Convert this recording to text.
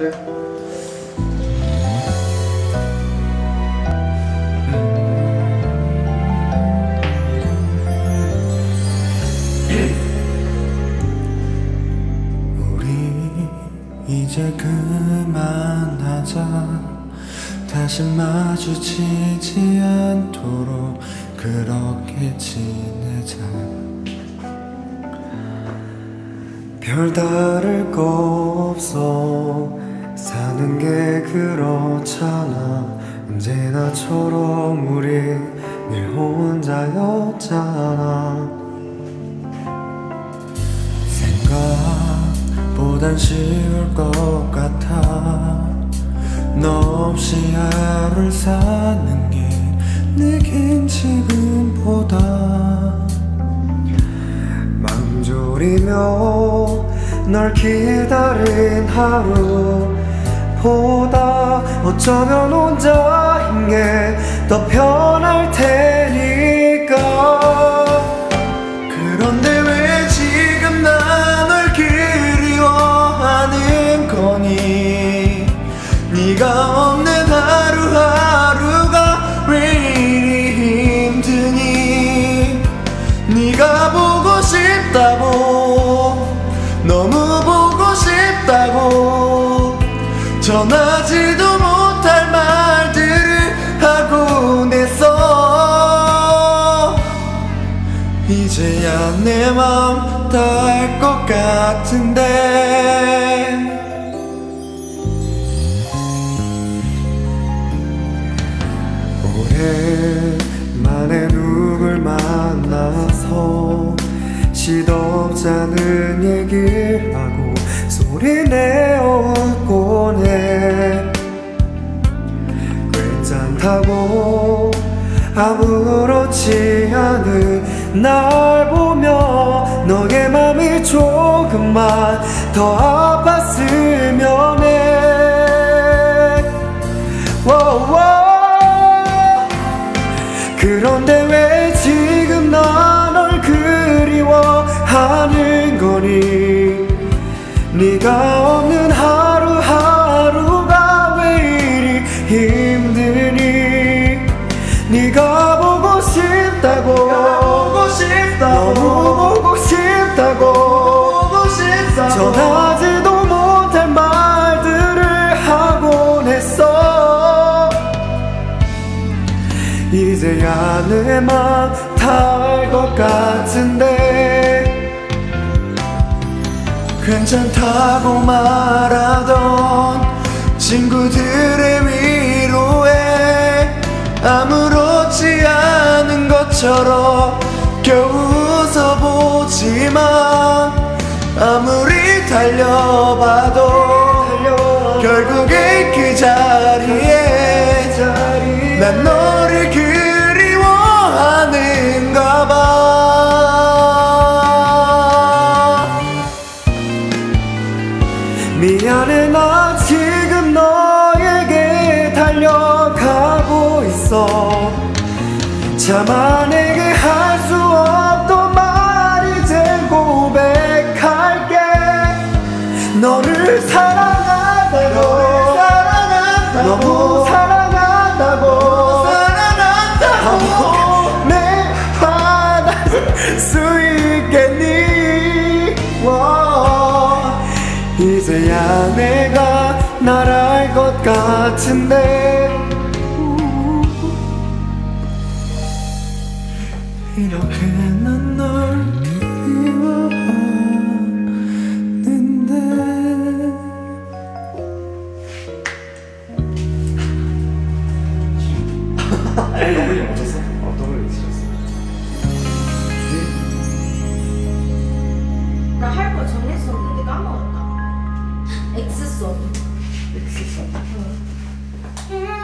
그래. 이제 그만하자. 다시 마주치지 않도록 그렇게 지내자. 별다를 거 없어. 사는 게 그렇잖아. 언제나처럼 우리 늘 혼자였잖아. 보단 쉬울 것 같아. 너 없이 하루를 사는 게 내겐 지금보다 마음 졸이며 널 기다린 하루보다 어쩌면 혼자인 게 더 편할 테니까. 그런데 왜 지금 나 그리워하는 거니? 네가 없는 하루하루가 왜 이리 힘드니? 네가 보고 싶다고, 너무 보고 싶다고 전하지도 못할 말들을 하곤 했어. 이제야 내 맘 다 알 것 같은데. 오랜만에 누굴 만나서 시덥잖은 얘기를 하고 소리내어 웃곤 해. 괜찮다고 아무렇지 않은 날 보며 너의 맘이 조금만 더 아팠으면 해. 그런데 왜 지금 나 널 그리워하는 거니? 네가 없는 하루하루가 왜 이리 힘드니? 네가 보고 싶다고, 너무 보고 싶다고 전하지도 못할 말들을 하곤 했어. 이제야 내 맘 다 알 것 같은데. 괜찮다고 말하던 친구들의 위로에 아무렇지 않은 것처럼 겨우 웃어보지만 아무리 달려봐도 결국에 그 자리에 난 너를 그리워하는가 봐. 미안해, 나 지금 너에게 달려가고 있어. 차마 내게 할 수 없던 말 이제 고백할게. 너를 사랑한다고, 너무 사랑한다고 내 받아줄 수 있겠니? 이제야 내가 날 알 것 같은데. 이렇게 난 널 그리워하는데. 너블리 멈췄어? 너블리 있으셨어? 나 할 거 정했었는데 까먹었다. 엑스송. 엑스송? 응.